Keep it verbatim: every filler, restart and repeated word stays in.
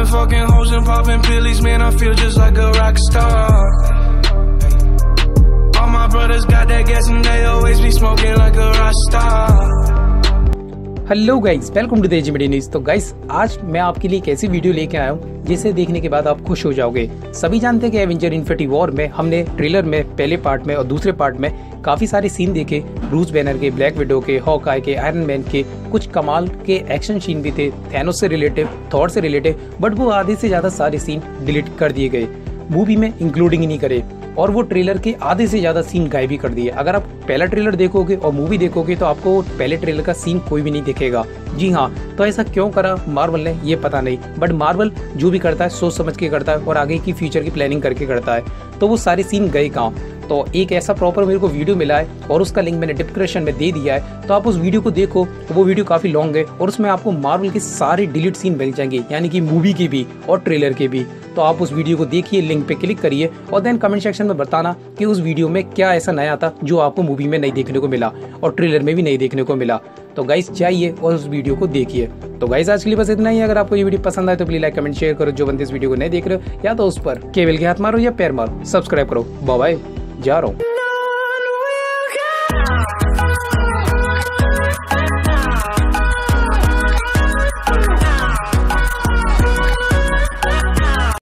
been fucking hoes and popping pillies, man, I feel just like a rock star. All my brothers got that gas and they always be smoking like a rock star. Hello guys, welcome to the AG media news. तो guys, आज मैं आपके लिए एक ऐसी video लेके आया हूँ जिसे देखने के बाद आप खुश हो जाओगे। सभी जानते हैं कि एवेंजर इन्फिनिटी वॉर में हमने ट्रेलर में पहले पार्ट में और दूसरे पार्ट में काफ़ी सारे सीन देखे। ब्रूस बैनर के, ब्लैक विडो के, हॉकआई के, आयरन मैन के, कुछ कमाल के एक्शन सीन भी थे, थैनोस से रिलेटिव, थॉर से रिलेटिव, बट वो आधे से ज़्यादा सारे सीन डिलीट कर दिए गए, मूवी में इंक्लूडिंग ही नहीं करे, और वो ट्रेलर के आधे से ज़्यादा सीन गायब भी कर दिए। अगर आप पहला ट्रेलर देखोगे और मूवी देखोगे तो आपको पहले ट्रेलर का सीन कोई भी नहीं दिखेगा। जी हाँ, तो ऐसा क्यों करा मार्वल ने ये पता नहीं, बट मार्वल जो भी करता है सोच समझ के करता है और आगे की फ्यूचर की प्लानिंग करके करता है। तो वो सारे सीन गए कहाँ? तो एक ऐसा प्रॉपर मेरे को वीडियो मिला है और उसका लिंक मैंने डिस्क्रिप्शन में दे दिया है, तो आप उस वीडियो को देखो। वो वीडियो काफ़ी लॉन्ग है और उसमें आपको मार्वल के सारे डिलीट सीन मिल जाएंगे, यानी कि मूवी के भी और ट्रेलर के भी। तो आप उस वीडियो को देखिए, लिंक पे क्लिक करिए और देन कमेंट सेक्शन में बताना कि उस वीडियो में क्या ऐसा नया था जो आपको मूवी में नहीं देखने को मिला और ट्रेलर में भी नहीं देखने को मिला। तो गाइस जाइए और उस वीडियो को देखिए। तो गाइस आज के लिए बस इतना ही। अगर आपको ये वीडियो पसंद आए तो प्लीज लाइक, कमेंट, शेयर करो। जो बंदे इस वीडियो को नहीं देख रहे हो या तो उस पर केबल के हाथ मारो या पैर मारो, सब्सक्राइब करो। बाय बाय, जा रहा हूँ।